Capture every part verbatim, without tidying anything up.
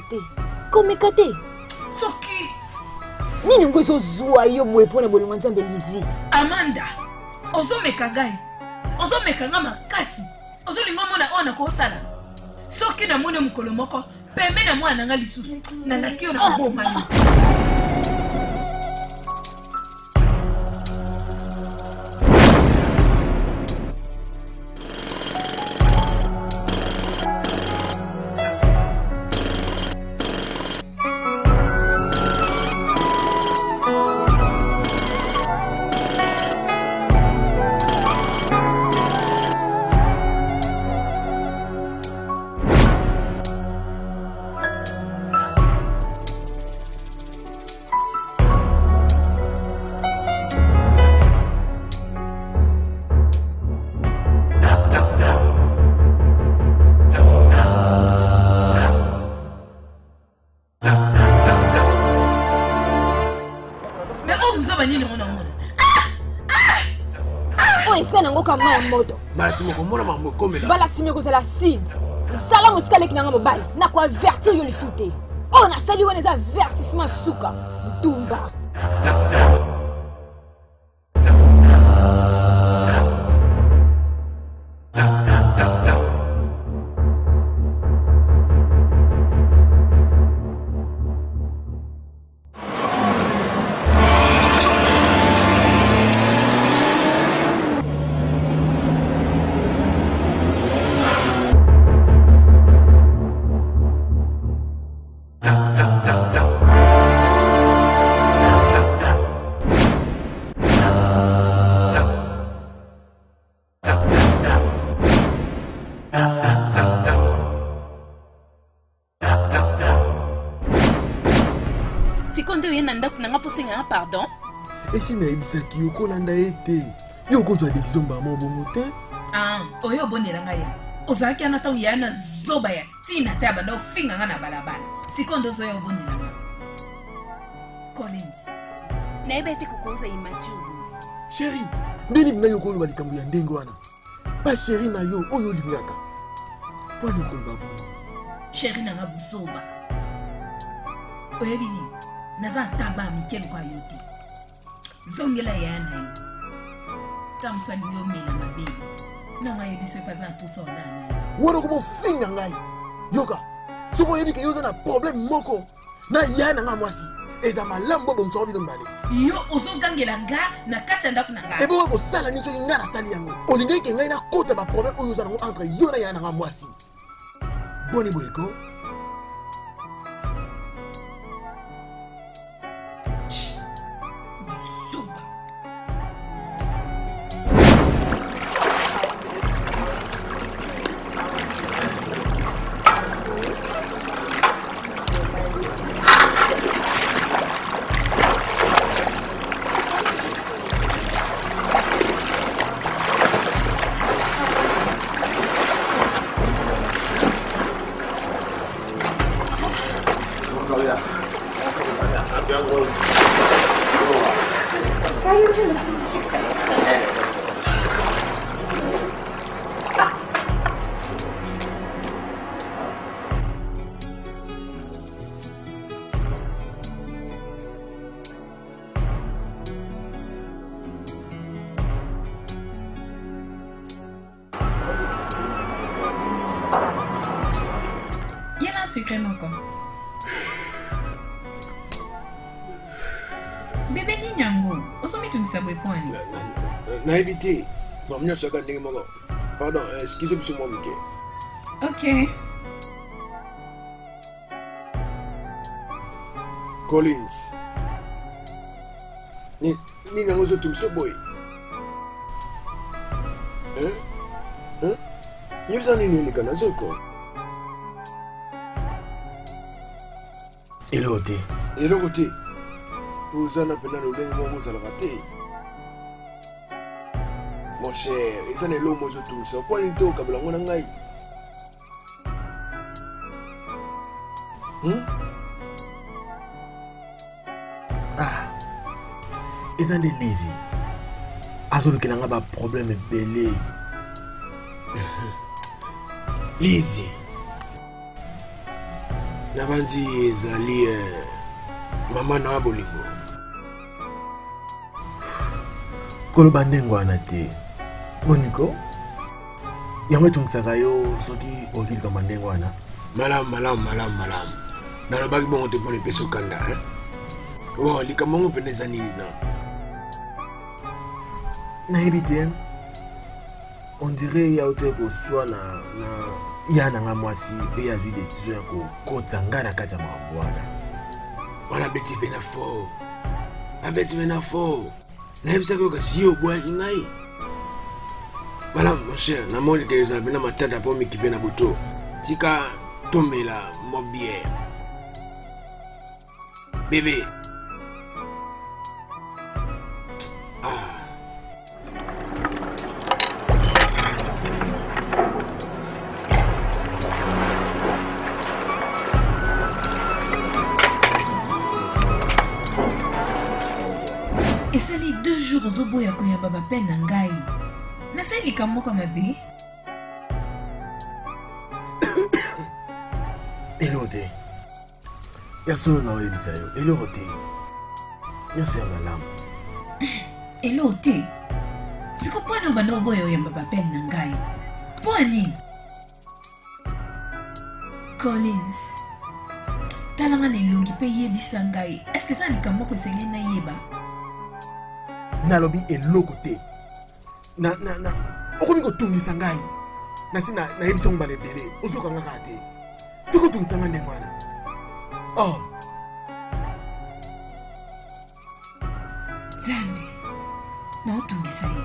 te. Komeka te. Soki. Nini ngozo zuwa yo boye pona bolingo nzambe Lizi. Amanda. Ozo meka gai. Ozo meka nga makasi. Ozo lingo mona ona ko sala. Soki na mone mukolo moko pembe na mwana nga lisusu. Na lakio na boma ni. Moto. Malasimo komona mambo komela. Balasimo ko la sid. Sala muskale kinanga mobile. Na ko avertir yo lisute. On a sali wona za avertissement suka. Dumba. Pardon? Et si na ibisaki yo kolanda ete yo kozwa décision ba mo bongo te? Ah, oyo bonela ngaya. Ozaki anata uyana zoba ya tina ta banda ofinga nga na balabala. Sikondo zo yo bonela nga. Collins. Na ibete kukoza immature. Chérie, ndeni bina yo kolo balikambu ya ndengo wana. Ba chérie na yo oyo lingaka. Poni ko babo. Chérie na nga zoba. Oyebini. Naza tamba mikelo kwa yote. Zongela yana yo. Kamsa ndio mela mabe. Na ma yebiso pa za puso na. Woro ko finga ngai. Yoka. Soko yebi ke yoza na problème moko. Na yana nga mwasi. Eza malambo bomso bi mbale. Yo ozo gangela nga na kati ndako na nga. Ebo ko sala niso nga na sali yango. Olingai ke ngai na kota ba problème oyo za ngo entre yo na yana nga mwasi. Boni boyeko. Bébé Ninyango, osomi tu nisabwe pwani. Na éviter. Bon, mnya chaka ndenge moko. Pardon, excusez-moi Mike. OK. Collins. Ni ni ngango zo tu so boy. Hein? Hein? Yebza ni ni kana zoko. Elote. Elote. Vous en appelez le lingue vous allez rater. Mon cher, ils sont les lots moi tout ça. Point de tout comme la monnaie. Hum? Ah. Ils sont des lazy. Azul qui n'a pas de problème belé. Lazy. Nabanzi ezali mama na bolingo. Kolo bandengo wana te. Boniko. Yango tungisaka yo soki okili ka mandengo wana. Malam malam malam malam. Nalobaki bongo te pone peso kanda hein. Oh, likamongo peneza nini na. Na ebite. On dirait ya oteko soit na na ya na mwasi be a vu décision ya ko kotanga na kati ya mabwana. Wana beti bena fo. A beti bena fo. Na ebisa ko kasi yo bwa ngai. Voilà mon cher, na moni que les abena matata pour m'équiper na boto. Tika tomber la mobière. Bébé. Ah. Et ça les deux jours au boya koya baba peine ngai. Na ça il comme comme bébé. Elote. Ya solo na webisa yo. Elote. Nyose ya malamu. Elote. Siko pwana bana boya ya baba peine ngai. Pwani. Collins. Talanga ne longi pe yebisa ngai. Est-ce que ça ni comme ko sengé na yeba? Nalobi eloko te. Na na na okoni ko tungisa ngai na sina na yebisa ngba lebele ozoka ngaka te tiko tungisa ngande mwana oh Zambi na otungisa ye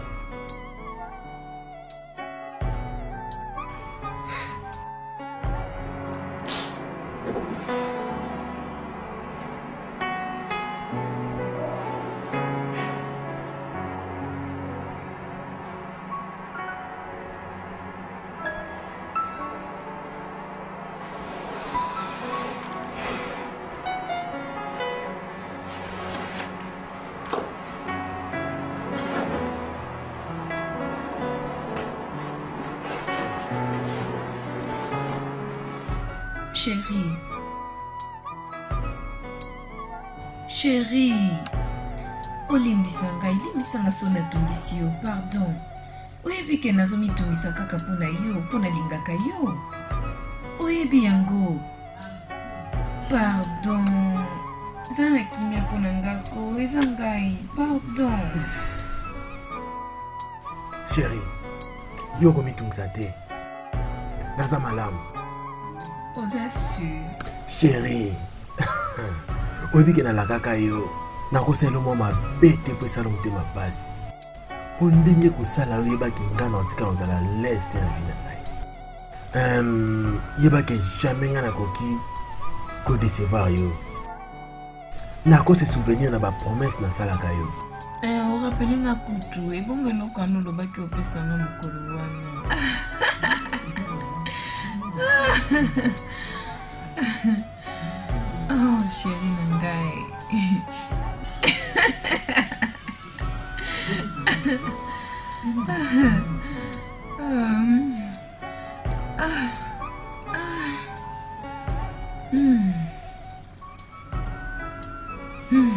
Chérie. Chérie. Olimbisanga, ilimbisanga sona tungisio, pardon. Oyebi ke nazomi tungisa kaka pona yo, pona lingaka yo. Oyebi yango. Pardon. Zana kimia pona ngako, ezangai, pardon. Chérie, yo komi tungisa te. Naza malamu. Oza sûr. Chérie. Oyebi ke na lakaka yo. Nakoselo mo mabete po salon te mapasi. Po ndenge kosala yo yeba ki ngana otika ozala leste na vie na ngai. Um, yeba ke jamais nga nakoki ko décevoir yo. Nako se souvenir na ba promesse na salaka yo. Eh, o rappele nga kutu, e bongo no kanu lo baki opesa na mukolo wana. Oh, chérie Nangai. um, ah, ah, mm, mm.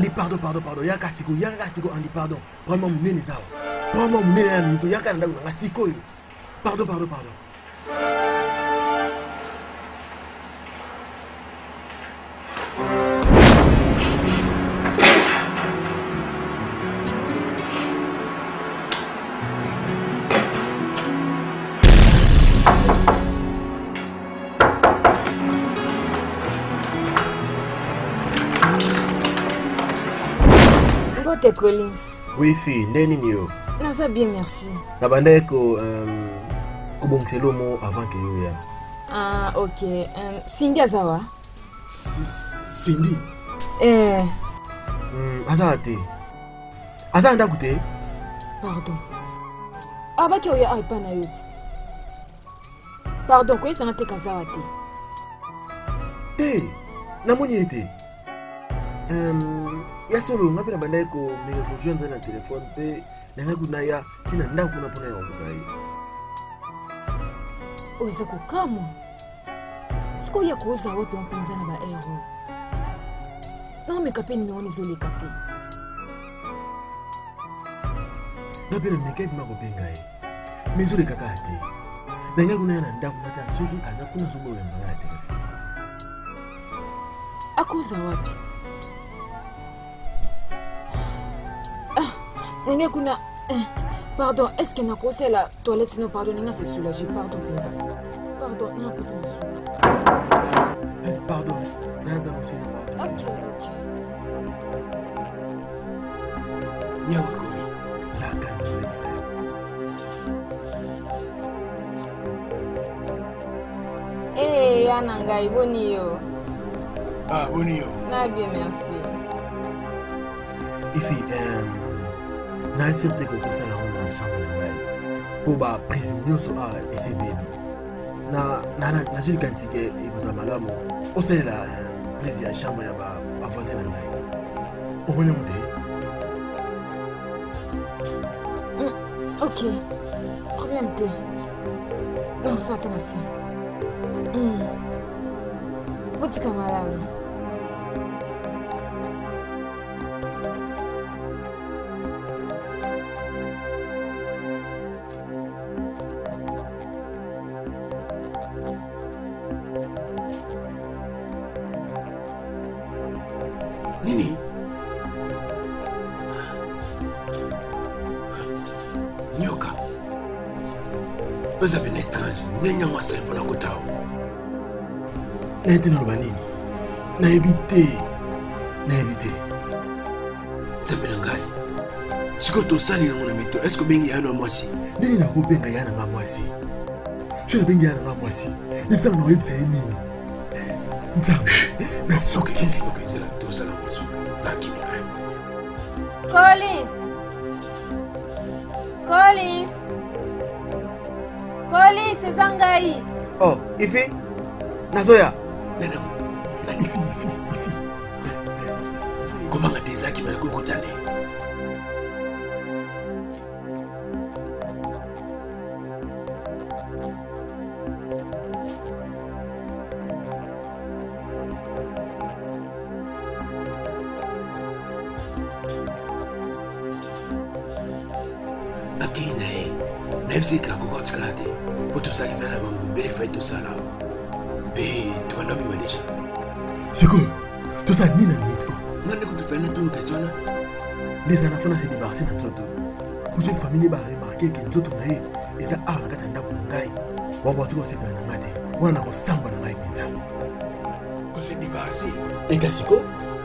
Andi pardon, pardon, pardon. Yaka siko, yaka siko, andi pardon. Vraiment munene sawa. Vraiment munene na mito. Yaka nda kuna siko yo. Pardon, pardon, pardon. T'es Collins. Oui, fille, neni niyo. Naza bien, merci. Nabanda eko um, kubongelo mo avant que yo ya. Ah, ok. Um, Cindy azawa? Cindy? Eh. Hmm, azawa te. Azawa nda kute? Pardon. Abaki oya aipa na yoti. Pardon, kwa yisa te kazawa te. Te, namoni ete. Um, ya solo ngapi na banda ko mega ko joindre na téléphone pe nanga kuna ya tina nda kuna pona ya kukai. Oza ko kama. Siko ya koza wapi mpenza na ba ero. Na meka pe ni oni zoleka te. Ngapi na meka bi mako benga e. Mezo le kaka ate. Nanga kuna na nda kuna ta soki aza kuna zumo ya na téléphone. Akoza wapi? Nenga kuna eh, pardon, est-ce que nako c'est la toilette non pardon nenga c'est soulagé pardon Penza. Pardon, nenga pose ma soula. Eh, pardon, ça n'a pas marché. OK, OK. Nyawo komi. Ça calme le ça. Eh, yana ngai boni yo. Ah, boni yo. Na bien, merci. Ifi euh na certain que ça la on chambre na ngai pour ba prisonnier so a ese baby na na na na juli kantike e ko za malamu o sele la prise ya chambre ya ba ba voisin na ngai o mona mude. OK, problème te non ça te na si hmm botika malamu. Nini? Nyoka. Oza bene étrange, nenya mwasele pona kotao. Na ete na nini? Na ebite. Na ebite. Zabena ngai. Siko to sali na ngona mito, est-ce que bengi yana mwasi? Nini na ko benga yana nga mwasi? Shole bengi yana nga mwasi. Ibisana na websa nini? Nzambe. Na soke kingi okezela to sala mwasi. Collins. Collins. Collins Zangai. Oh, Ifi. Nazoya. Nena. Na Ifi, Ifi, Ifi. Comment ngati zaki mara kokutane? Nepsika ko tskalate poto sa kibana ba mbele faito sala be to na bi madesha siko to sa nina mito ngane ko to fena to ke tsona les ana fana se débarrasser na nzoto pour cette famille ba remarquer que nzoto na ye eza a na kata ndako na ngai wa ba tsiko se pena na ngate wana na ko samba na ngai pinza ko se débarrasser et gasiko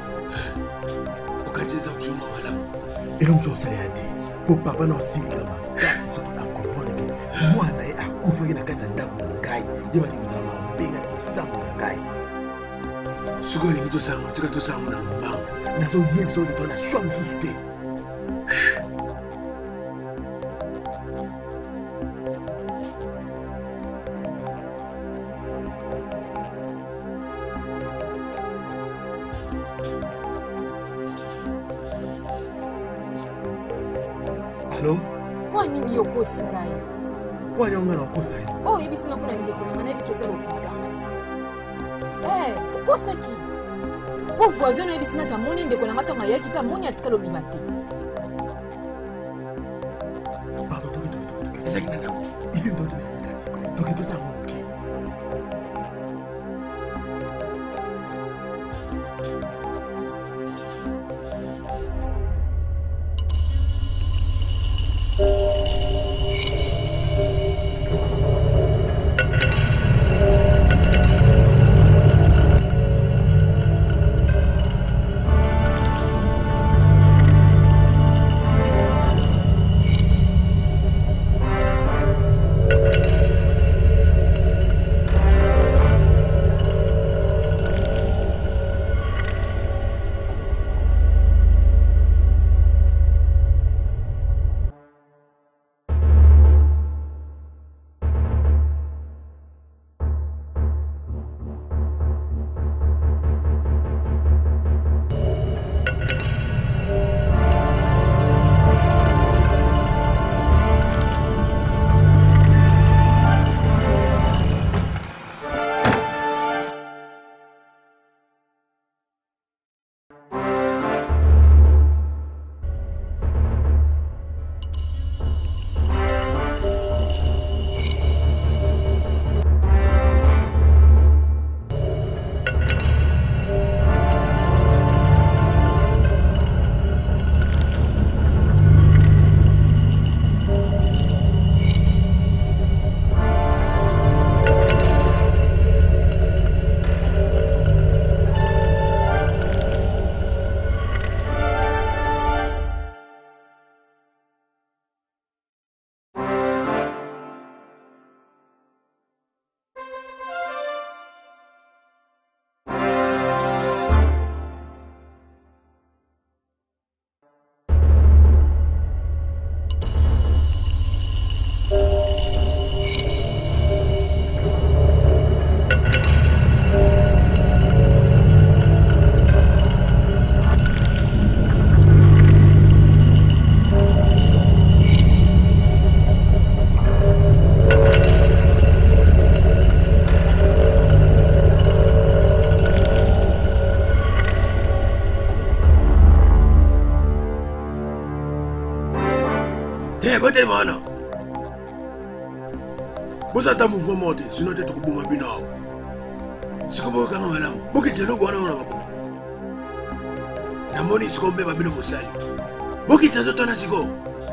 o kanse za option wala et donc je sale ati pour papa na silama kasi so ta mwana ye akufaki na kati ya ndako na ngai ye baki kutala mabenga na kosambo na ngai sikoyo elingi tosalanga tika tosalanga na lombango nazoyebisa oyo tona shwa mosusu te. Allô? Kwa nini yokosi ngai? Kwa nini ungana wakosa hiyo? Oh, hivi sina kuna ndiko na maana bikeza lokuta. Eh, ukosa ki? po voisin oyebi sina ka moni ndeko nanga tonga yaki pe amoni atika lobima te. Pardon, toke toke toke. Ezaki na ndako. Ifi mtoto na kasi. Toke to sa moke. Mana bosa ta mouvement monte sinon te ko boma binawo sikobo kanga malamu boki tselo gwana ona babo na moni sikombe babino mosali boki tsazo tona siko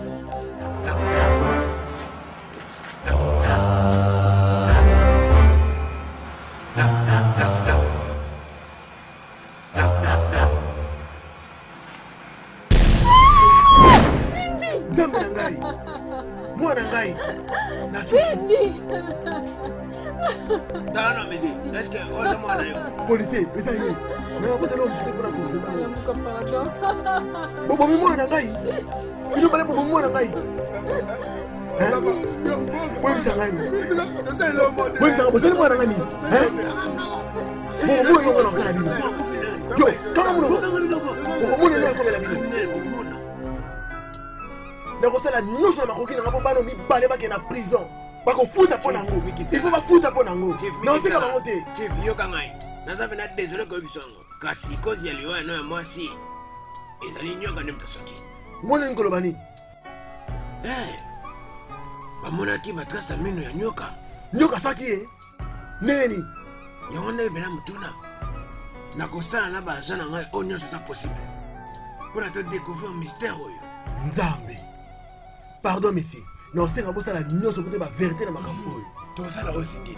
policier, mais ça y est. Mais on va se lancer pour la confirmer. Bobo moi na ngai. Il va bobo moi na ngai. Hein? Moi ça ngai. Moi ça bobo moi na ngai. Hein? Bobo moi no na sala bino. Yo, kama mno. Bobo moi na comme la bino. Na ko sala nyonso na makoki na ngabo bano mi bale ba ke na prison. Ba ko futa pona ngo. Il faut ba futa pona ngo. Na otika ba ngote. Chef yo kangai. Naza vena désolé ko bisongo. Kasi kozi ya liwa no ya mwasi. Ezali nyoka ndemta soki. Mwana ngolo bani. Eh. Bamona ki batrasa mino ya nyoka. Nyoka saki eh. Neni. Yonde bena mutuna. Na kosala na ba jana ngai onyo ça possible. Pour te découvrir un mystère oyo. Nzambe. Pardon monsieur. Non, c'est nga bosa la nyonso kote ba vérité na makambo oyo. To sala osingi.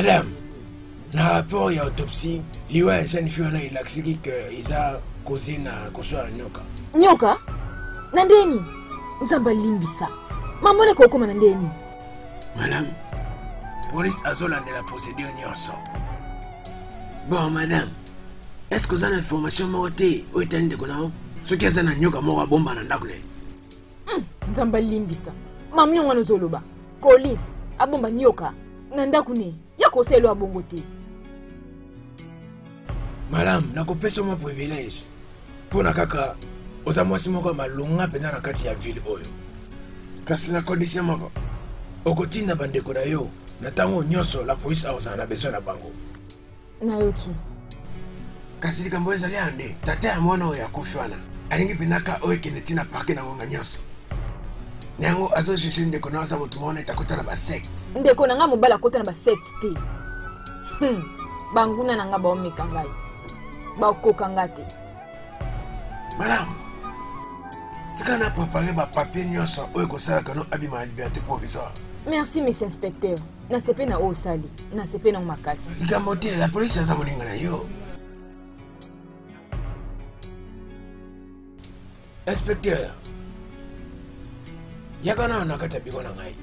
Madame, na rapport ya autopsie, liwa jeune fille on a ilaxiki que isa causé na kosoa nyoka. Nyoka? Nandeni? Nzamba limbisa. Mamone ko koma nandeni? Madame, police azolande la procédure nyonso. Bon madame, est-ce que vous avez l'information mortée ou est-elle de connaître ce qui est un nyoka mort bomba na ndakune? Nzamba limbisa. Mamnyo ngano zoloba. Police abomba nyoka na ndakune. Yako selo abongote. Madame, nakopesa mo privilège. Pona kaka ozamwasi moko malunga peza na kati ya ville oyo. Kasi na condition moko. Okotinda bandeko na yo, na tango nyonso la police a osana besoin na bango. Nayoki. Kasi likambo ezali ande, tate ya mwana oyo akufwana. Alingi pinaka oyo kende tina parke na ngonga nyonso. Nyango azo cherche ndeko na aza motu mwana itakota na ba secte. Ndeko na nga mobala kota na ba secte te. Hmm. Banguna na nga ba omeka ngai. Ba okoka ngate. Madame, tika na préparer ba papier nyonso oyo kosala kano abima la liberté provisoire. Merci monsieur inspecteur. Na sepe na o sali, na sepe na makasi. Likambo te la police aza molinga na yo. Inspecteur, yakana na kata biko na ngai.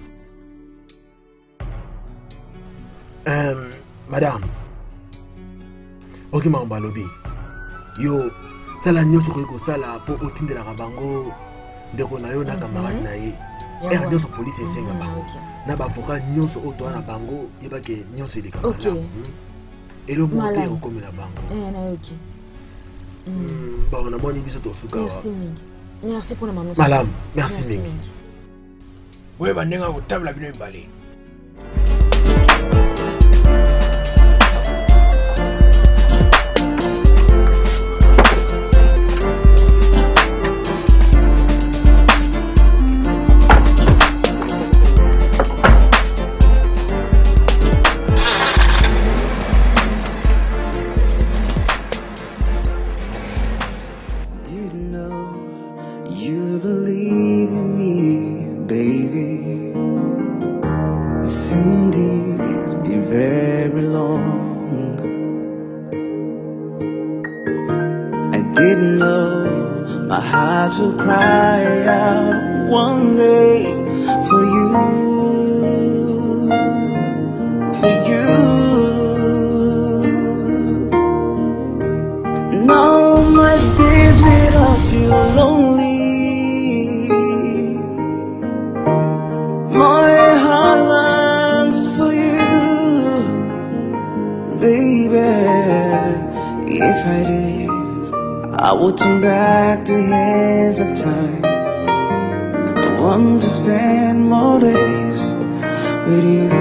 Um, madame, ok mamba lobi. Yo, sala nyonso ko sala po otindela ka bango ndeko na yo na camarade na ye. Er nyonso police esenga bango. Na ba avocat nyonso oto na bango yebake nyonso eleka malamu. Et le monter au comme la bango. Eh na yoki. Hmm, ba on a moni biso to suka. Merci mingi. Merci pour la maman. Madame, merci mingi. Ouais bandenga ko table bino mbale. To cry out one day for you, for you. Now my days without you are lonely. My heart longs for you, baby. If I did, I would turn back the hands of time. I want to spend more days with you.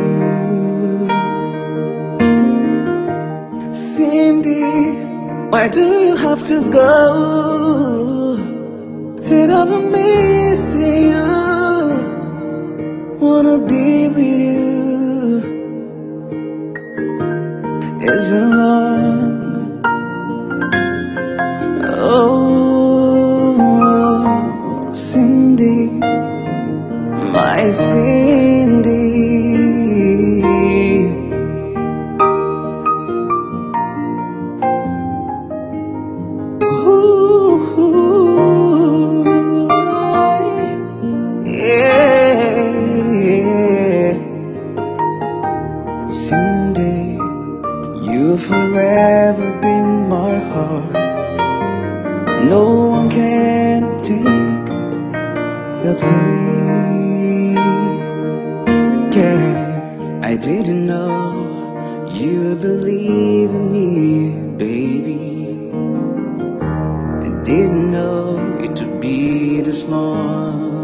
Cindy, why do you have to go? Said I've been missing you. Wanna be with you. It's been long. Oh, Cindy, my Cindy. Ooh, yeah, yeah. Cindy, you've forever been my heart. No one can take your place. Yeah, I didn't know you believe in me, baby. I didn't know it would be this long.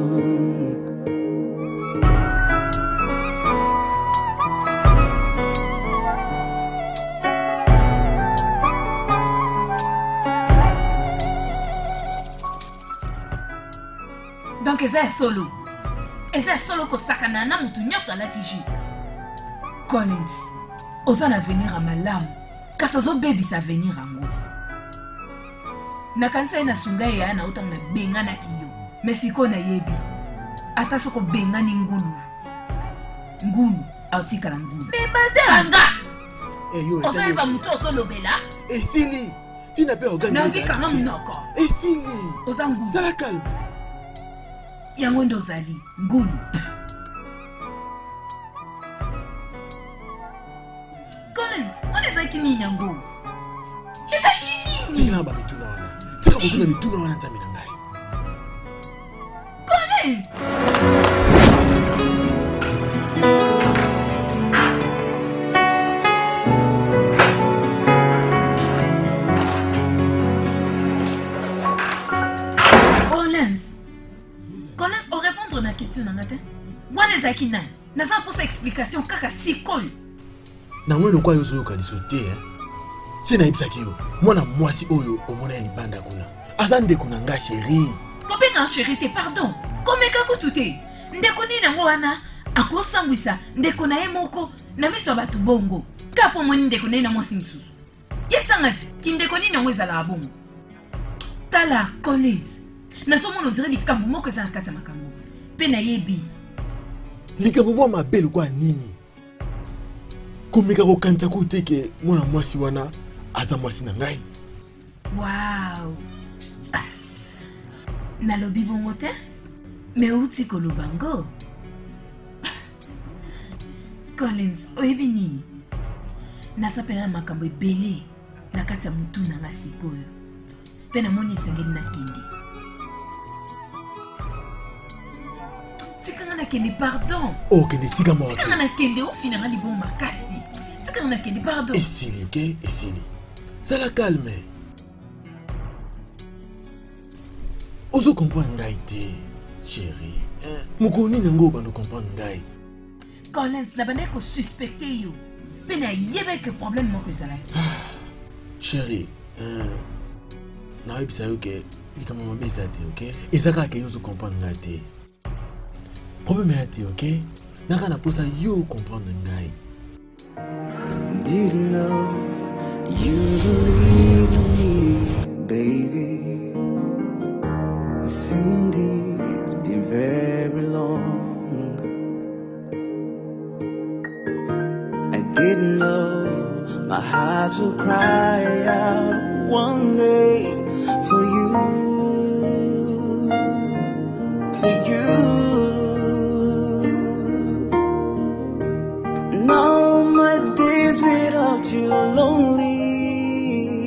Donc eza solo. Eza solo ko sakana na mutu nyonso ala tiji. Collins, oza na venir a malamu. Kasi zo baby sa venir ango. Na kanisa ina sunga ya na utang na benga na kiyo. Mesiko na yebi. Ata soko benga ni ngulu. Ngulu. aotikala ngulu me badanga Eh yo, osoyeba moto osolobela esili tina pe ogani navikanga monoko esili oza ngulu sala calme yango nde ozali ngulu Collins wana ezalaki nini yango ezalaki nini tika bamituna wana tika kotuna mituna wana nzambe na ngai Collins na question na ngata wana ezaki nani naza posa explication kaka sikoyo na mweno kwa yo zoyoka lisote eh si nayebisaki yo mwana mwasi oyo omona ya libanda kuna aza ndeko na nga sheri kobenga sheri te pardon komeka kutu te ndeko nini yango wana akosambwisa ndeko na ye moko na miso ya bato bongo kapo moni ndeko na ye na mwasi mosusu yebisanga ti kindeko nini yango ezalaka bongo tala Collins nazomona ondire likambo moko eza na kati ya makambo mpe nayebi likambo mwa mabe lokwa nini komeka kokanisa kote ke mwana mwasi wana aza mwasi na ngai wow nalobi bongo te me uti koloba ngo Collins oyebi nini nasapela na makambo ebele na kati ya motu na nga sikoyo mpe namoni esengeli nakende tikanga nakende pardon okende tika mawa tikanga nakende ofinanga libongo makasi tikanga nakende pardon esili ok esili sala calme ozo comprendre ngai te chéri mokolo nini yango obanda comprendre ngai Collins nabandaki kosuspecte yo mpe nayebaki problème moko ezalaki chéri nayebisa yo ke likambo mabe eza te ok eza kaka ke yo ozo comprendre ngai te problème ya te ok naka na posa yo comprendre ngai Didn't know you believe in me, baby. Cindy, it's been very long. I didn't know my heart will cry out one day for you, for you. Now my days without you are lonely.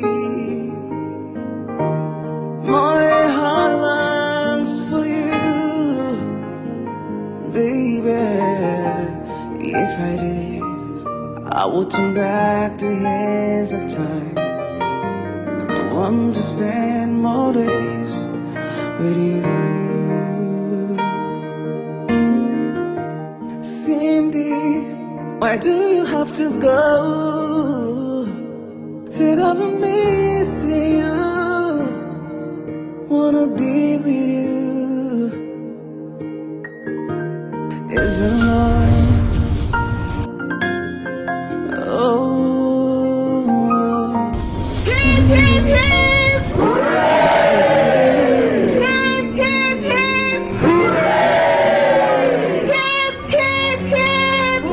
My heart longs for you, baby. If I did, I would turn back the hands of time. I want to spend more days with you. Cindy, why do you have to go? Said I've been missing you, wanna be with you. It's been long. Oh, hip, hip, hip. I said, hip, hip, hip. Hip, hip, hip.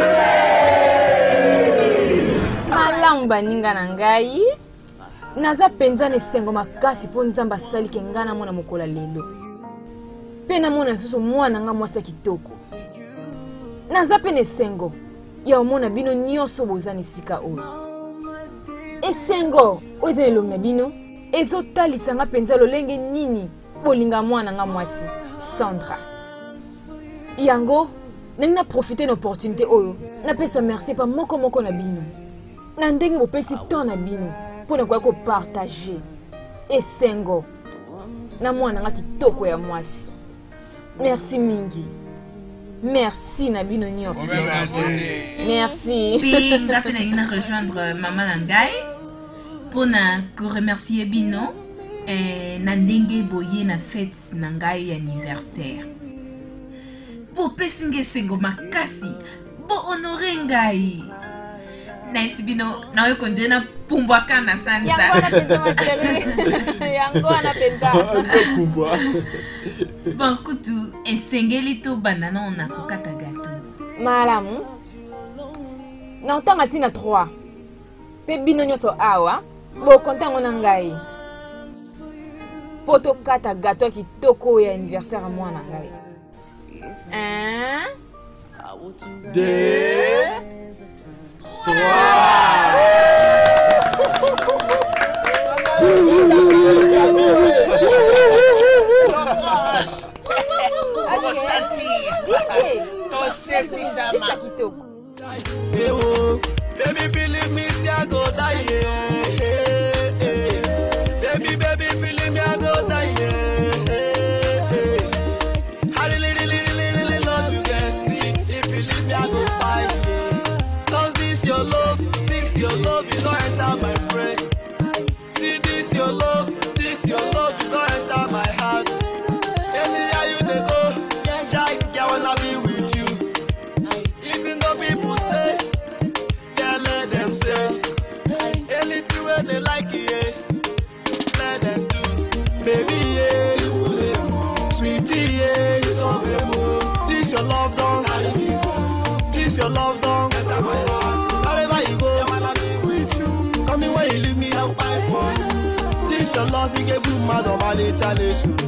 Malamu baninga na ngai naza penza na esengo makasi mpo nzambe asalike ngai namona mokola lelo mpe namona lisusu mwana nga mwasi ya kitoko naza mpe na esengo ya omona bino nyonso boza na esika oyo esengo oyo eza na elongi na bino ezotalisa nga mpenza lolenge nini bolinga mwana nga mwasi Sandra yango ndenge na profite na opportunité oyo napesa merci pa moko moko na bino na ndenge bopesi temps na bino mpo na koya kopartage esengo na mwana nga kitoko ya mwasi merci mingi merci na bino nyonso merci mpe nga mpe nalingi na rejoindre mama na ngai mpo na koremercie bino eh, na ndenge boye na fete na ngai ya anniversaire bopesi nga esengo makasi bohonore ngai nayebisi bino naoyo konde na pumbwaka na sanza yango wana penza ma chérie yango wana penza bon kutu esengeli tobanda na ona kokata gato malamu na otanga tina trois pe bino nyonso awa bokonta ngo na ngai po tokata gato ya kitoko ya anniversaire ya mwana ngai. Un, deux, trois. Baby, feeling me, see I go die. Baby, baby, feeling me, I go die. I really, really, really, really love you, can see. If you leave me, I go fight. Cause this your love, this your love, you don't enter my brain. See this your love, this your love, you don't enter my heart. Anywhere you they go, Jai, I wanna be with you. Even though people say, yeah, let them say. Anything where they like it, yeah, let them do. Baby, yeah, sweetie, yeah, you so beautiful. This your love, don't carry me go. This your love, don't enter my heart. Wherever you go, I wanna be with you. Come in when you leave me, I'll buy for you. This your love, you get blue, madam, I'll challenge you.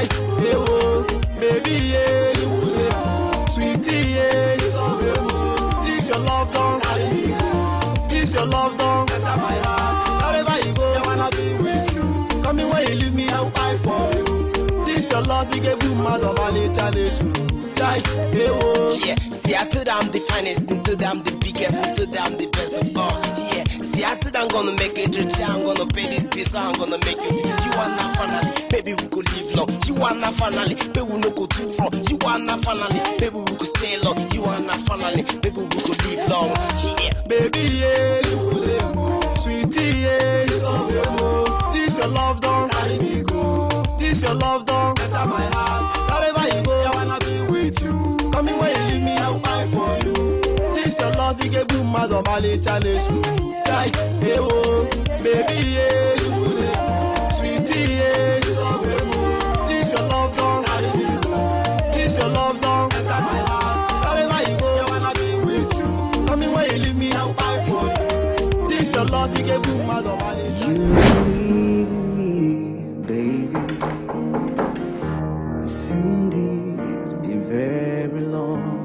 Baby, yeah, you sweetie, yeah, you so beautiful. This your love, don't carry me go. This your love, don't enter my heart. Wherever you go, I wanna be with you. Come in when you leave me, I'll buy for you. This your love, you get blue, madam, I'll challenge you. Yeah, see I told I'm the finest, to them the biggest, to them the best of all. Yeah, see I told I'm gonna make it rich, I'm gonna pay this bill, so I'm gonna make it. You are not finally, baby we could live long. You are not finally, baby we no go too wrong. You are not finally, baby we could stay long. You are not finally, baby we could live long. Yeah, baby yeah, you sweetie yeah, you so beautiful. This your love don't carry me go. This your love don't enter my heart. Wherever you go, I wanna be with you. Come in when you leave me, I'll buy for you. This your love, you get boom, madam, I'll challenge you. Hey, oh, baby, yeah, you sweetie, yeah, you so beautiful. This your love, don't carry me go. This your love, don't enter my heart. Wherever you go, I wanna be with you. Come in when you leave me, I'll buy for you. This your love, you get boom, madam, I'll challenge you. You believe in me, baby. Cindy, it's been very long.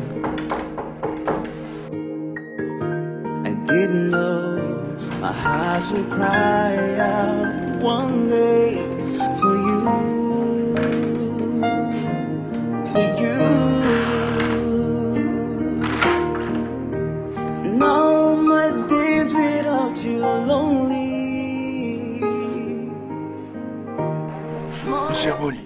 I didn't know my heart would cry out one day for you, for you. Now my days without you are lonely. Monsieur Boli,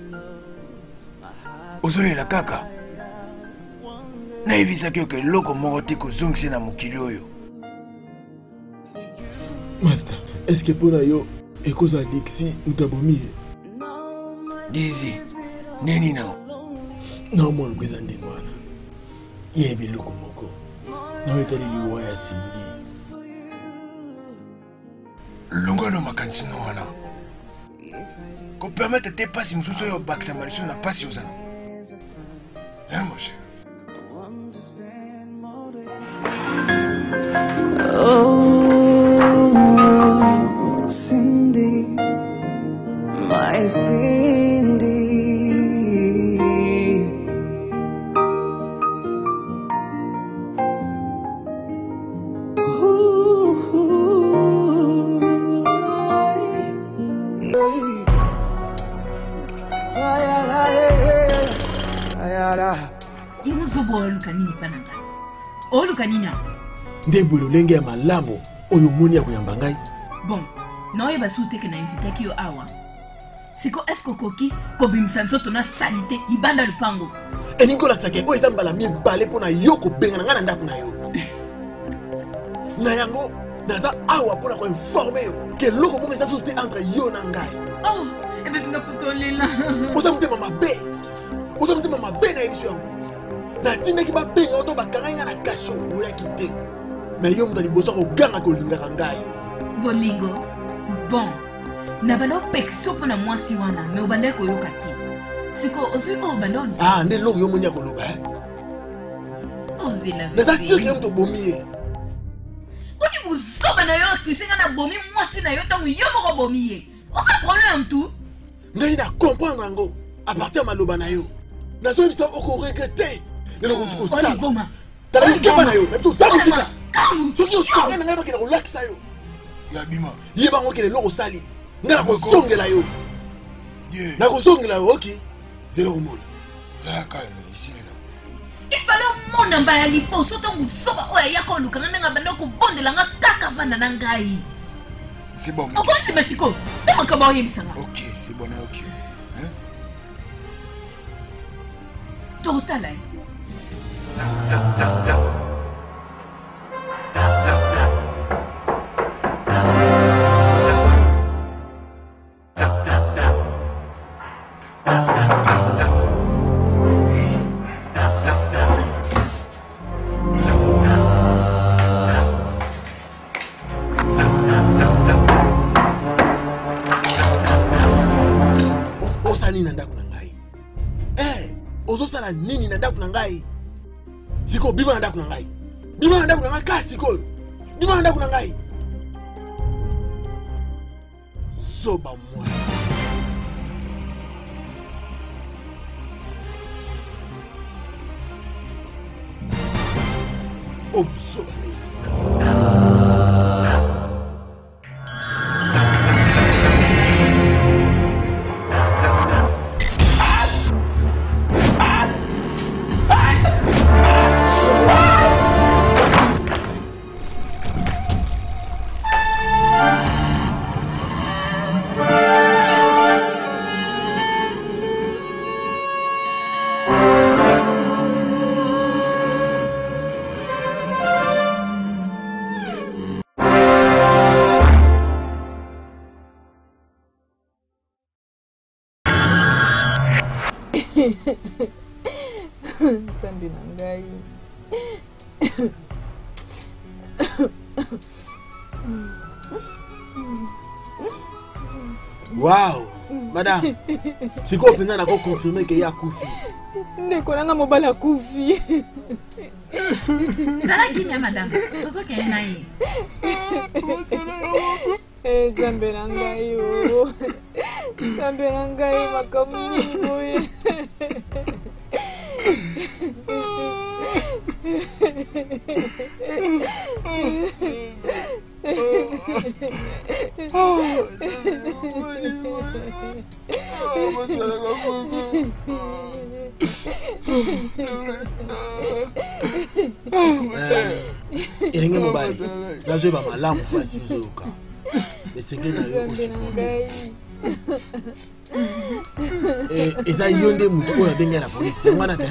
ozolela kaka nayebisaki oke eloko moko te kozongisa na mokili oyo. Master, est-ce que pour yo ekozala Dixi mutabomi? Dizi, neni nao? Naomona kweza ndenge wana. Yebi loko moko. Nawe tali liwa ya Cindy. Longono makanisi no wana. Ko permettre te pasi mususu yo bakisa malisu na pasi ozana. Hein, mon cher? Oh, Cindy, my Cindy. Ooh, ooh, Yo zobo oluka nini pananga? Oluka nini? Ndebo lolenge ya malamu oyo moni ya kuyamba ngai. Bon, naoye basute ke na invite ki yo awa. Siko esko koki ko bimisa nzoto na salite ibanda lupango. Eningo la tsake o eza mbala mi balé pona yo ko benga nga na ndako na yo. Na yango naza awa pona ko informer yo ke loko mo eza sute entre yo na ngai. Oh, ebe singa posolila. Oza mutema mabe. Oza mutema mabe na ebiso yango. Na tinda ki ba benga oto bakanga nga na kasho oya kite. Mais yo mutali boso ko ganga ko linga ngai. Bolingo. Bon. Na balo pekso pona mwasi wana me obande ko yoka ti. Siko ozui o bandon. Ah, nde lo yo munya ko loba. Ozi vérité, la Mais ça vérité. c'est que tu bomi. Oni buzoba na yo kisinga na bomi mwasi na yo tangu yo moko bomi ye. Oza problème tout. Ngai na comprendre ngo à partir maloba na yo. Na so bisa oko regretter. Ne ko tu ko Oli ça. boma. Tala yo keba na yo, mais tu ça musika. Kamu. Soki yo soki na ngai ba kena relax yo. Ya bima. Ye bango kele loko sali. Ngala ko songela yo. Yeah. Na ko songela yo, OK. Zéro monde. Zala calme ici là. Il fallait mon mbaya liposo tangu zoba oya yako lukanga nga banda ko bondela nga kaka vanda na ngai. C'est bon. Oko si Mexico. Tama ka ba oyebisanga. OK, c'est bon, OK. Hein? Total. Nini na ndaku na ngai siko bima na ndaku na ngai bima na ndaku na ngai kasi siko bima na ndaku na ngai soba mwa oh soba Sambi na ngai. Wow, madame. Siko penza na ko confirmer que ya kufi. Ndeko nanga mobala kufi. Sala kimia madame. Tozo ke na ye. Eh, sambi na ngai yo. Sambi na ngai makamuni boye. Irenge mobali. Nazo ba malamu fasi zoka. Mesenge na yo aussi. Eh, eza yonde mutu oya benga na police. Ngwana ta.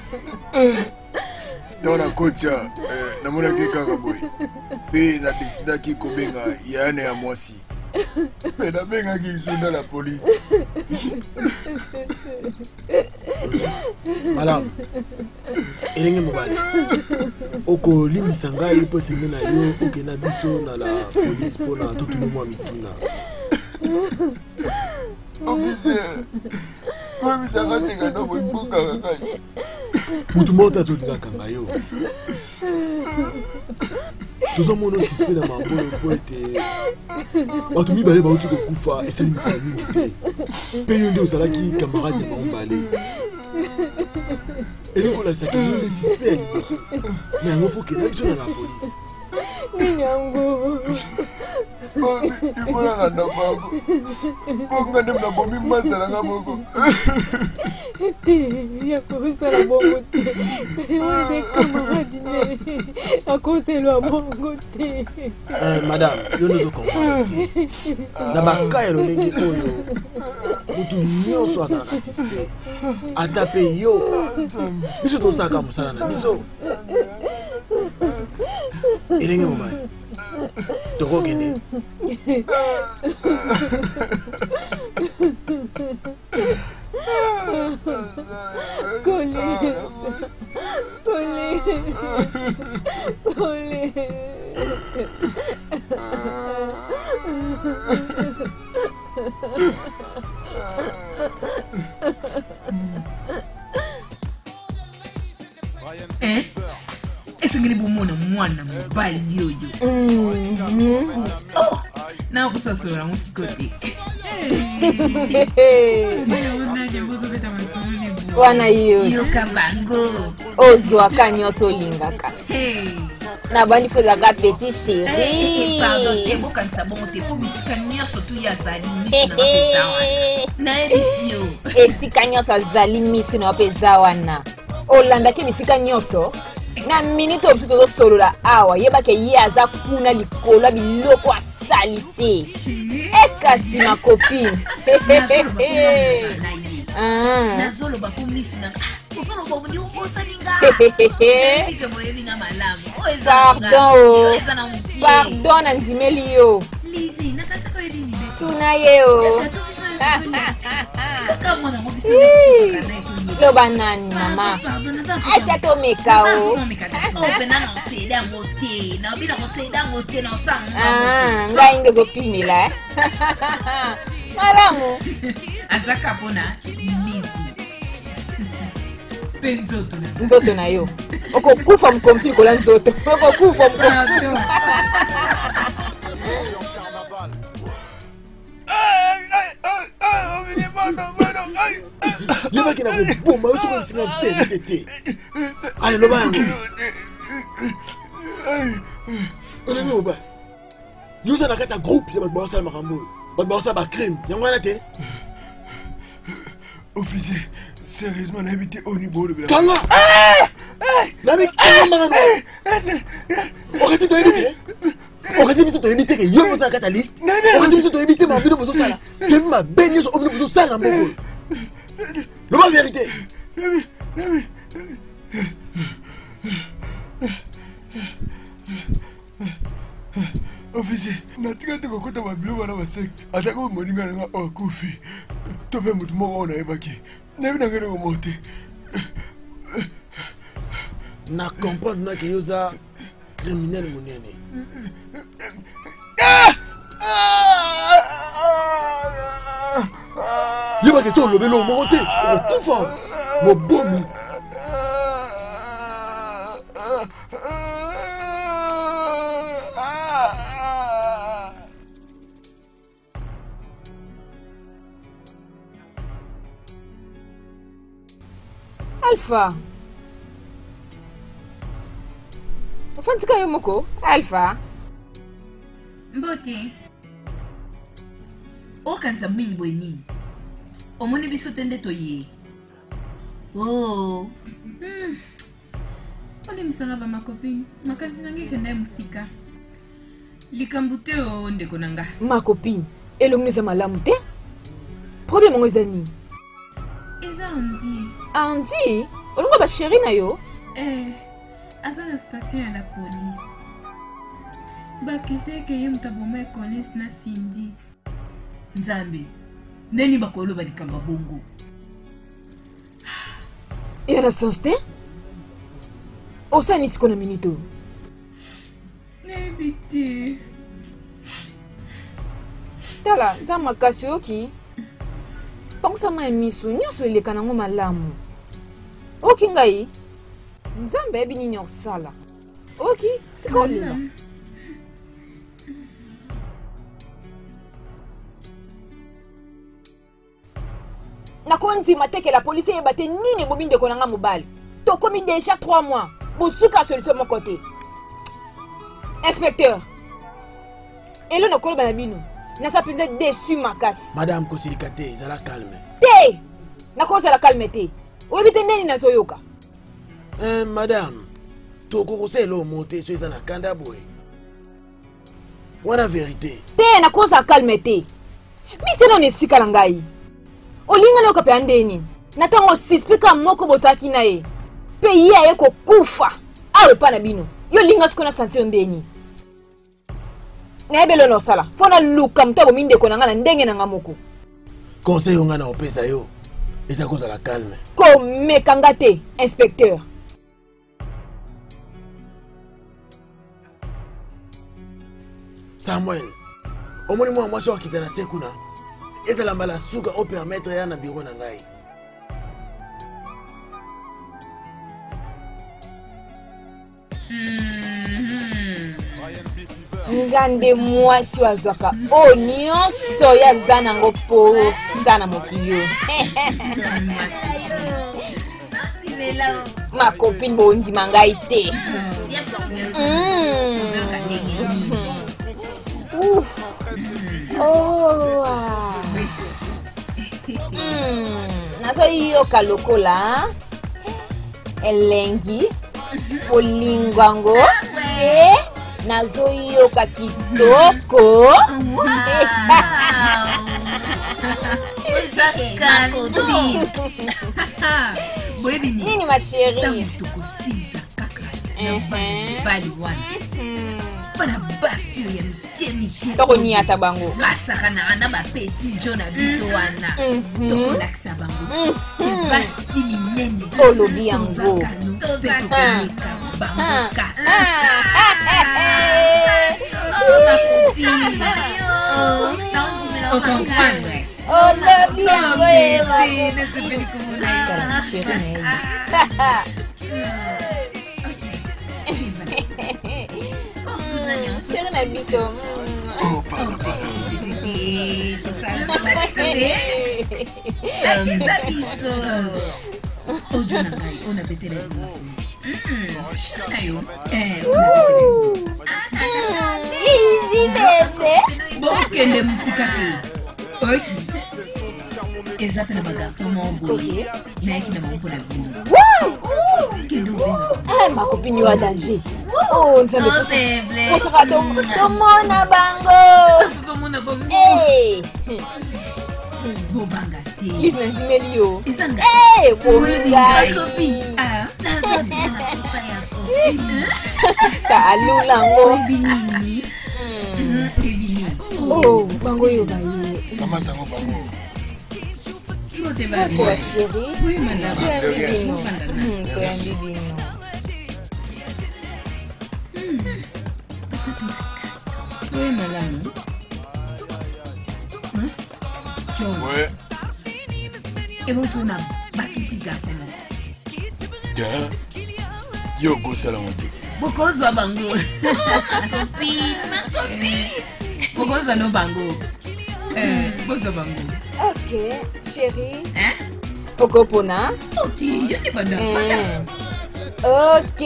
Dona kocha na mona kaka boy. Pe na décida ki ko benga yana ya mwasi. Pe na benga ki sunda la police. Madame. Irenge mobali. Oko limisa ngai po senge na yo oke na biso na la police po na tout le monde mituna. Officier. Mami sanga tinga no mbuka kaka. Mutu mota to tinga kanga yo. Tozo mono sispe na mambo po ete. Watu mibale ba uti ko kufa eseli mibale mingi te. Pe yonde ozalaki camarade ya mambale. Et donc, là, c'est que nous, les systèmes, mais il faut que nous soyons dans la police. Ninyango. Il faut la nababo. Pour que nous n'avons pas mis ma salanga boko. Il y a quoi ça la bonne côté. On est camarades. À cause de la bonne côté. Madame, je ne comprends pas. Na bakaya lo ngi oyo. Mutu nyonso azala na système. Atape yo. Biso tosaka musala na biso. Irenge mobali. Toko kende. Collé. Collé. Collé. Hein? Na kusosola musikote. Wana hiyo. Yo kabango. Ozwa kanyoso lingaka. Hey. Na bandi foza ka petit chéri. Pardon, te boka nsabongo te po misika nyonso tu ya zali misi na mapeza wana. Na edisio. Esika nyonso azali misi na mapeza wana. Olanda ke misika nyonso. Na minute obiso tozo solola awa yeba ke ye aza kuna likolo biloko asali te. Ekasi ma copine. Ah. Nazolo ba komisi na. Osolo ba bodi osalinga. Bike boyebi na malamu. Pardon. Pardon nzimeli yo. Lizi nakasa ko yebi ni. Tuna yeo. Kaka mwana ngobiso. Lo banani mama. Acha to mekao. Opena na oseda mote. Na obina oseda mote na osanga. Ah, ngai ngezo pimila. Malamu. Azaka pona Lizi. Penzoto na. Nzoto na yo. Oko kufa mkomfi kola nzoto. Oko kufa mkomfi. Yeba kina kuboma uchi kwa msinga mtete tete. Ayo lo bangu. Ona mi oba. Yuza nakata groupe ya bakba osala makambo. Bakba osala ba crime. Yango wana te. Officier, sérieusement n'habité au niveau de la. Kanga. Nabi kanga mangano. Okati to ebite. Okati biso to ebite ke yo moza kata list. Okati biso to ebite ma bino bozo sala. Kebi ma benyo so obino bozo sala mboko. Le ma vérité. Officier, natika te kokota ba bilo na ba secte. Ataka moninga na o kufi. To be mutu moko na ebaki. Nebi na ngene ko mote. Na comprendre na ke yoza criminel monene. Yeba ke so lobe lo moko te. Tout fort. Mo bomi. Alpha. Ufantika yo moko, Alpha. Mbote. Okanza mingi boy mingi. Omoni biso tende toye. Oh. Hmm. Ole misanga ba makopine. Makanzi nangi kenda musika. Likambute o ndeko nanga. Ma copine. Elongeza malamu te? Problème ngo ezani. Eza Andi. Andi, olunga ba chéri na yo? Eh, aza na station ya la police. Bakise ke ye mutaboma ekonesi na Cindy. Nzambe, ndeni bakolo balikamba bongo. Yana sens te? Osani siko na minito. Nebite. Tala, za makasi oki. Pangusa ma emisu, nyoso eleka nango malamu. Oki ngai. Nzambe ebi nini osala. Oki, siko lila. Nakoma nzima teke la police yebate nini bobi ndeko nanga mobali. Tokomi déjà trois mois. Bosuka solution mon côté. Inspecteur. Elo nokolo bana bino. Nasa penza déçu makasi. Madame Kosilikate, zala calme. Te! Nakoza la calme te. Oyebite neni nazoyoka. Eh madame, toko koselo monter so ezana kanda boy. Wana vérité. Te nakoza calme te. Miteno nesika na ngai. Olinga leo pe andeni. Natango sispika moko bosaki na ye. Pe ye aye ko kufa. Awe pa na bino. Yo linga sikona sentir ndeni. Na ebelo no sala. Fona luka mtabo minde ko nanga na ndenge nanga moko. Conseil onga na opesa yo. Eza koza la calme. Ko mekanga te, inspecteur. Samuel. Omoni mwa mwasi wakita na sekuna. Eza la mala suga o permettre ya na bureau na ngai. Mm-hmm. ngande mwasi wazwaka o nyonso ya zanango posa na mokili. Ma copine bondi mangai te. Oh. Hmm, naso iyo kalokola elengi olingango eh nazo iyo kakitoko. Nini ma chérie? Bana basio ya mike mike toko ni ata bango basaka na na ba petit jona biso wana toko laksa bango te basi minene olobi yango tozaka bango ka ma copine oh non dimelo comprendre olobi yango e ma ne se peli como na chérie. Chérie na biso. Oh, pardon, pardon. Oh, John, on a bêté les émotions. Easy, bébé. Bon, quelle est musique à toi? Ok. Exact, na garçon mon boy. Mais qui n'a pas pour la vie. Ah, ma copine yo a danger. Oh, nzambe Oh, posa. bébé. Posa kato komona bango. Komona bango. Eh. Bo banga te. Lise na nzimeli yo. Izanga. Eh, bolinga. Copine. Ah, na na kufa yako. Ka alulango. Binini. Mm. Binini. Oh, bango yo ba ye. Mama sango bango. Bote ba. Toi chérie. Oui, madame. Toi bibino. Hmm, toi bibino. Oui, madame. Hein? John. Ouais. Et vous on a bâti garçon. Tiens. Yo go salamote. Bokozwa bango. Copine, ma copine. Bokozwa no bango. Eh, bokozwa bango. Ok, chérie. Hein? Okopona. Ok, yo ne pas Eh. Ok.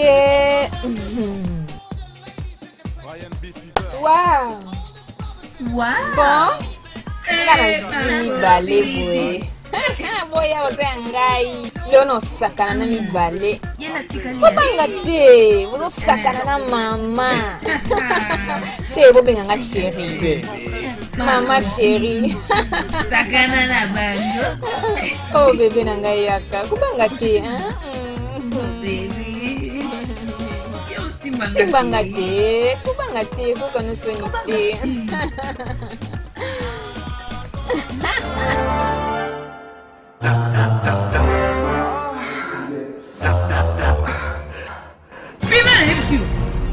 Wow. Wow. Bon. Ngana zimi bale boy. Boya ote ngai. Lono sakana na mi bale. Yena tikali. Bobanga te. Bono sakana na mama. Te bobenga nga chérie. Mama chérie. Sakana na bango. Oh bébé na ngai yaka. Kubanga te, hein? Baby. Simbanga te. Kubanga te. Boka no soni te. Viva la M C U.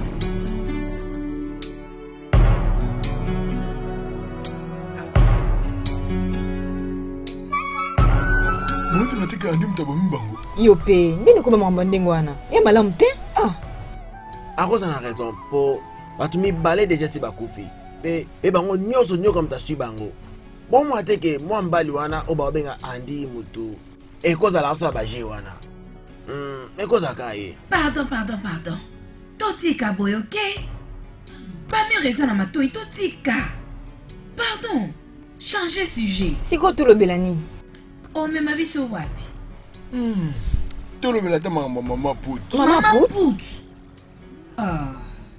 Mutu natika andi mtabo mbango. Yo pe, ndeni kuma mwamba ndengo wana. Ya malamu te? Ah. akoza na raison po bato mibale deja si bakufi pe pe bango nyonso nyoka mutasui bango bomo ateke mwa mbali wana o babenga andi mutu ekozala aso baje wana mm ekozaka ye. Pardon, pardon, pardon. Totika boy, ok? Pas mieux raison na matoi, totika. Pardon. Changer sujet. Siko tulobela nini? Oh, mais ma vie c'est wapi? Hmm. Tolo mela ta mama mama put. Mama put? put. Ah.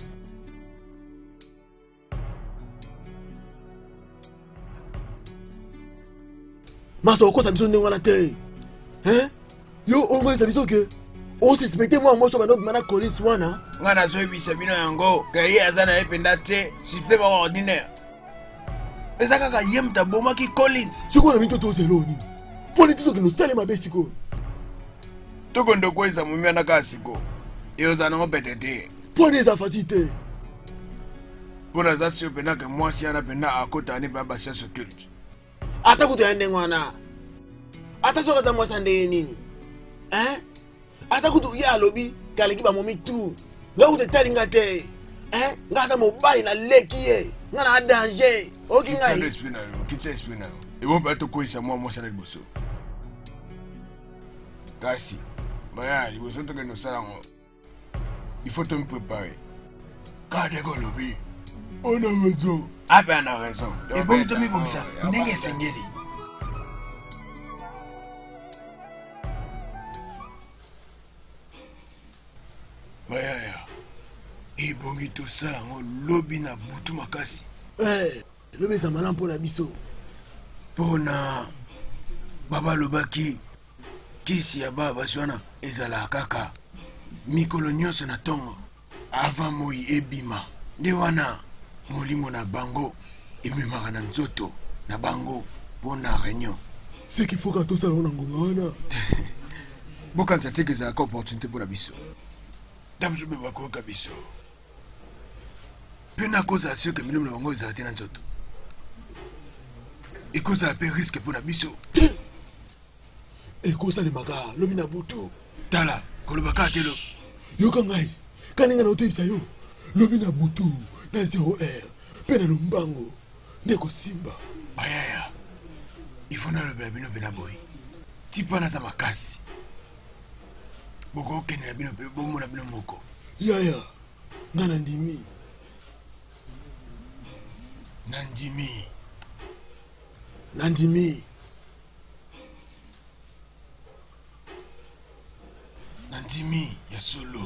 Maso okosa biso ndenge wana te. Hein? Yo ongoisa biso ke on suspecte moi moi soba no mana police wana. Ngana so bisa bino yango ka ye azana ependa te suspect ba ordinaire. Ezaka ka yem ta boma ki Collins. Siko na minto to zeloni. Politizo ke no sale mabe siko. Toko ndo kweza mumia na ka siko. Yo zana ngo petete. Pone za facilité. Bona za sio penda ke mwasi ana penda akota ni baba sia so culte. Ata kuto yande ngwana. Ata soka za mwasa ndenge nini? Eh? Ata kuto ya lobi kale kiba momi tu. Nga kuto talinga te. Eh, ngata mobali na leki ye. Nga na danger. Oki ngai. Kitsa esprit na yo, kitsa esprit na yo. Et bon peut ko isa moi moi ça liboso. Kasi, baya liboso to que nous salango. Il faut te me préparer. Quand de lobby. On a raison. Ah ben on a raison. Et bon to me comme ça. Ndenge sengeli. Baya ya. Ibongi to salango lobby na butu makasi. Eh, lobi za malam pona biso. Pona baba lobaki kisi ya baba swana ezala kaka mikolo nyonso na tongo avant moi ebima nde wana molimo na bango ebimaka na nzoto na bango pona réunion. C'est qu'il faut que tout ça on ngoma wana. Bokanza teke za ka opportunité pour la biso. Damzo be bako ka biso. Pena koza sio ke milimo na bango ezala tena nzoto. Et cause à peu risque pour la biso. Et cause à les magas, l'homme n'a butu. Tala, kolobaka telo. Yo kangai, kaninga na oto ibisa yo. L'homme n'a butu, na zéro R. Pena no mbango, neko simba. Ayaya, il faut na le bino bena boy. Tipa na za makasi. Boko okene na bino pe bomo na bino moko. Yaya, ngana ndimi. Nandimi. Nandimi. Nandimi ya solo.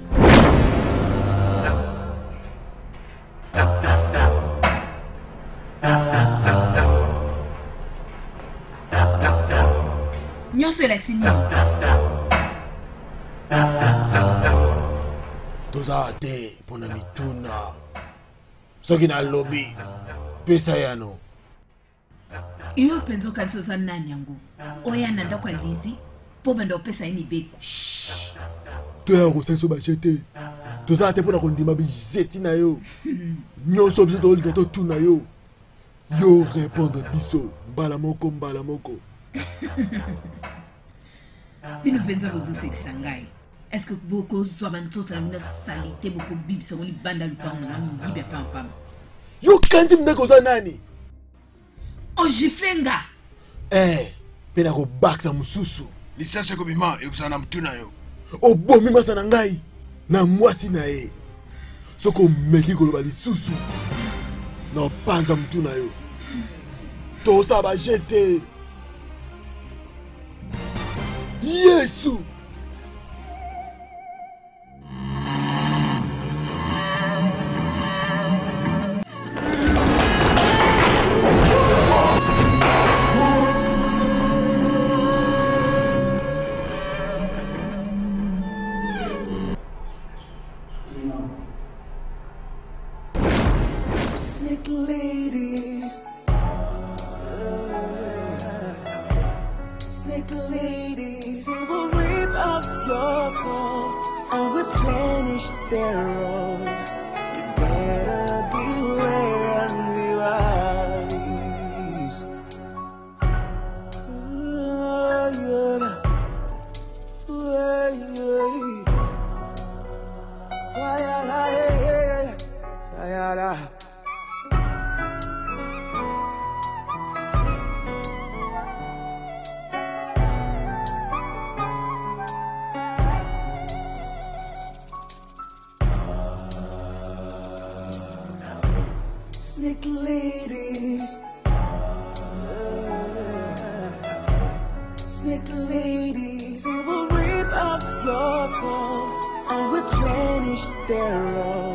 Nyonso elakisi toza te pona mituna soki na lobi pesa yano iyo mpenza okanisi oza nani yango oya na ndako ya lizi mpo banda opesa ye mibeko toya kosalisa bashe te toza te mpona kondima bizeti na yo nyonso biso toolika totuna yo yo répondre biso mbala moko mbala moko bino mpenza bozosekisa ngai est-ce que bokozwa banzoto na bino salite bokobibisa ngo libanda lupango na mingibe pampam yo kanzi mbeko oza nani ogifle nga eh mpe na kobakisa mosusu lisasi ekobima ekozala na motu na yo obomi masa na ngai na mwasi na ye soki omeki koloba lisusu na opanza motu na yo tosala baje te yesu Snake ladies, snake ladies, who will rip out your soul and replenish their own.